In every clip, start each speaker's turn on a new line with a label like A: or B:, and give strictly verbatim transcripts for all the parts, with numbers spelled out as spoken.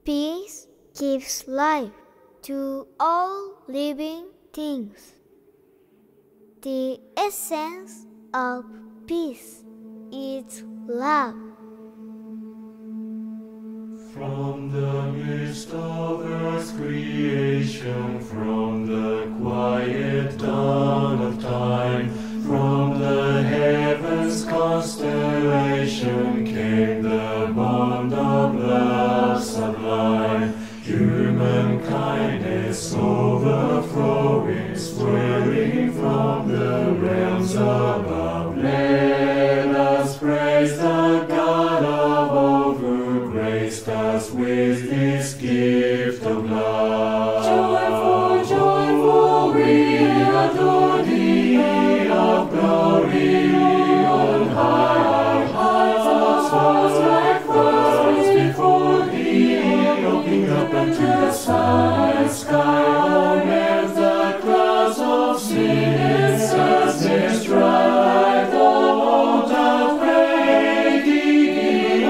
A: Peace gives life to all living things. The essence of peace is love.
B: From the midst of earth's creation, from the quiet dawn of time, from the heavens' constellation came the bond of love sublime. Human kindness overflowing, swelling from the realms above. Let us praise the God of all who graced us with His gift of love. Joyful, joyful, we adore Thee, of glory on high. Our hearts like flowers before Thee, looking up unto the sun and sky. Oh, melt the clouds of sin and sadness dry. The Lord hath prayed Thee,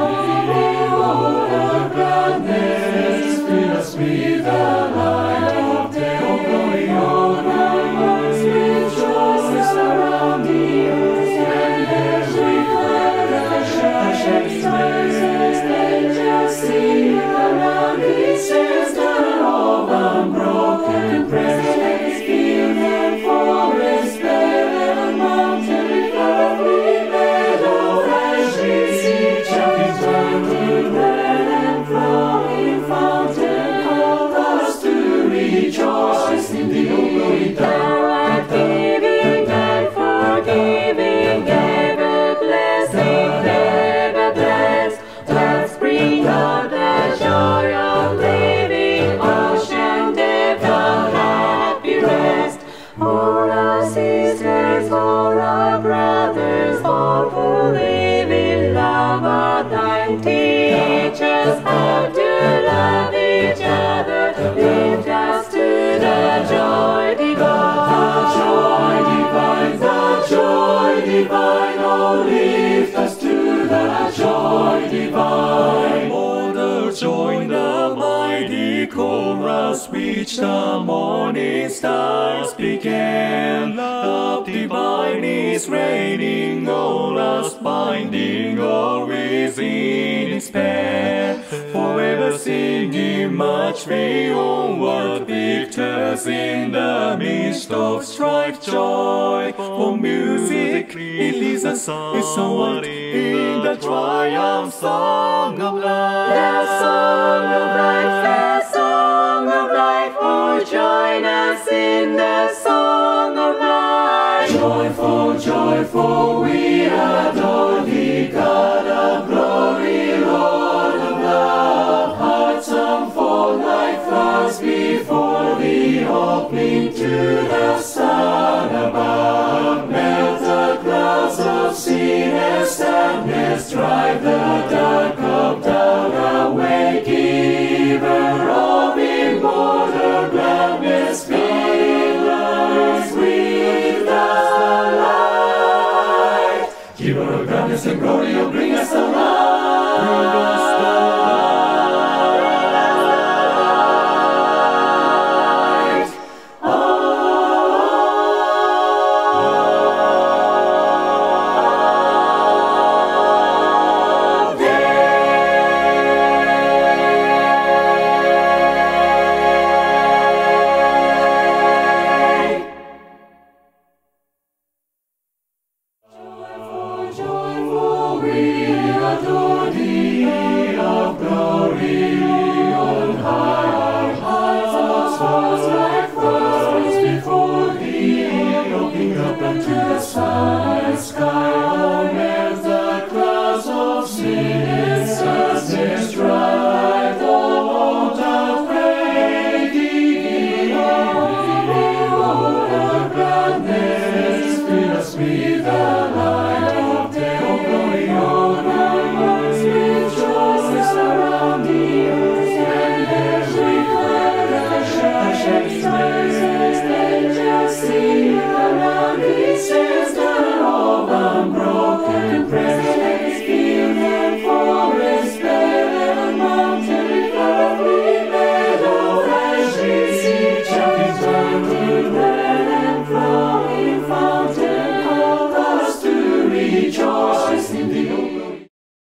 B: all the gladness, fill us with the light of day. Oh, glory, oh, glory, rejoice around the earth, and there's reflection, shining praises, angels sing around His center of unbroken praise. Field and forest, vale and mountain, lovely meadow, flashing sea, jumping turn to bread and flowing fountain, call us to rejoice in Thee, O glory. Thou art giving and forgiving, ever blessing, ever blessed. Let's bring out the joy of living, ocean depth of happy rest. For our sisters, for our brothers, all who live in love are Thine. Teach us how to love each other, lift us to the joy divine. The joy divine, the joy divine, oh, lift us to the joy divine. Order, join the mighty chorus which the morning stars began. Love divine is reigning, all us binding, always in its span. Forever singing much we onward, victors in the midst of strife. Joy for music, it is a song, it's a in the triumph song of life. The song of life, the song of life, oh, join us in the song of life. Joyful, joyful, we